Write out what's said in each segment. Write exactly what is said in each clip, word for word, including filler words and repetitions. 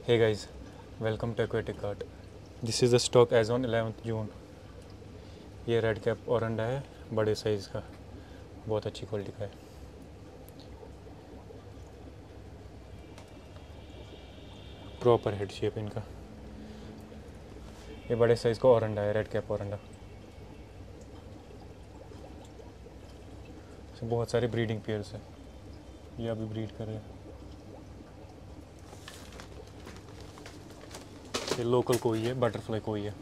Hey guys, welcome to Aquatic Art. This is the stock as on eleventh June. ये red cap और अंडा है, बड़े size का, बहुत अच्छी क्वालिटी का है। प्रॉपर हेड शेप इनका। ये बड़े साइज़ का और अंडा है, रेड कैप और अंडा। बहुत सारे ब्रीडिंग पेयर्स हैं, ये अभी ब्रीड कर रहे हैं। ये लोकल कोई है, बटरफ्लाई कोई है।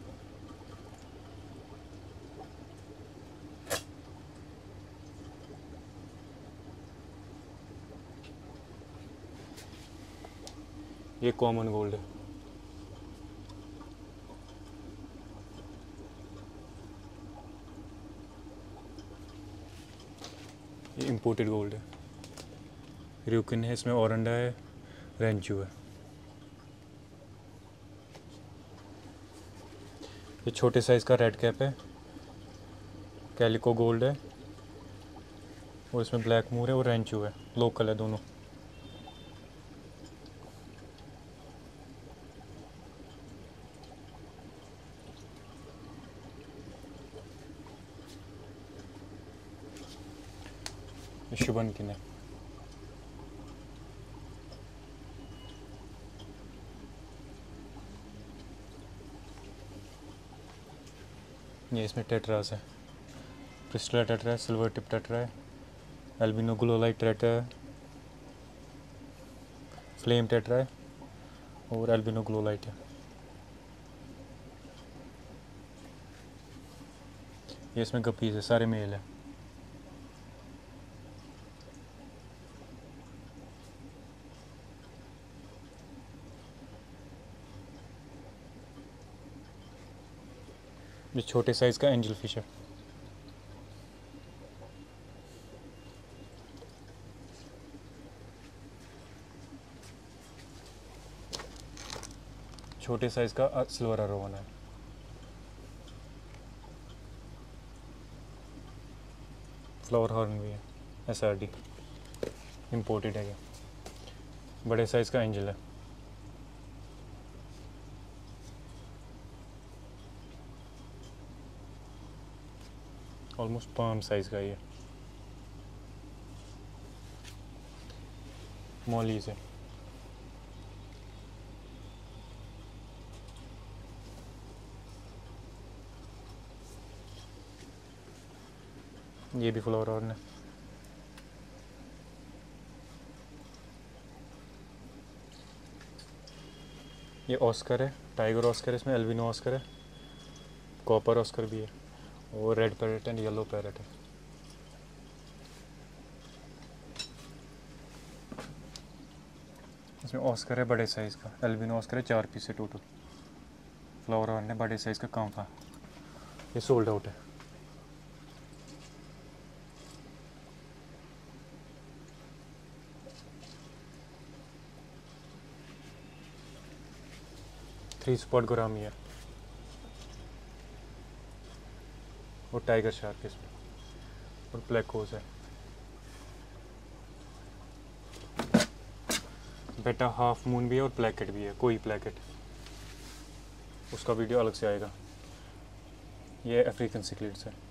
ये कॉमन गोल्ड है। ये इंपोर्टेड गोल्ड है। र्यूकिन है, इसमें और अंडा है, रेंचू है। ये छोटे साइज़ का रेड कैप है, कैलिको गोल्ड है, और इसमें ब्लैक मूर है और रेंचू है। लोकल है दोनों। ये शुभन किन है। ये इसमें टेट्रास है, क्रिस्टल टेट्रा है, सिल्वर टिप टेट्रा है, एल्बिनो ग्लोलाइट टेट्रा है, फ्लेम टेट्रा है और एल्बिनो ग्लोलाइट है। ये इसमें गपीज है, सारे मेल है। ये छोटे साइज़ का एंजल फिश है। छोटे साइज़ का सिल्वर अरोवन है। फ्लावर हॉर्न भी है, एस आर डी इम्पोर्टेड है। ये बड़े साइज़ का एंजल है। ऑलमोस्ट पाम साइज़ का ये मॉलीज है। ये भी फ्लावर हॉर्न है। ये ऑस्कर है, टाइगर ऑस्कर है, इसमें एल्बिनो ऑस्कर है, कॉपर ऑस्कर भी है, और red parrot and yellow parrot है। इसमें ऑस्कर है बड़े साइज़ का, एल्बिनो ऑस्कर है, चार पीस है टोटल। फ्लावर हॉर्न है बड़े साइज़ का, कांफा। ये सोल्ड आउट है। थ्री स्पॉट गोरामी है और टाइगर शार्क इसमें, और ब्लैक होज है। बेटा हाफ मून भी है और प्लैकेट भी है, कोई प्लैकेट, उसका वीडियो अलग से आएगा। ये अफ्रीकन सिक्लेट्स है।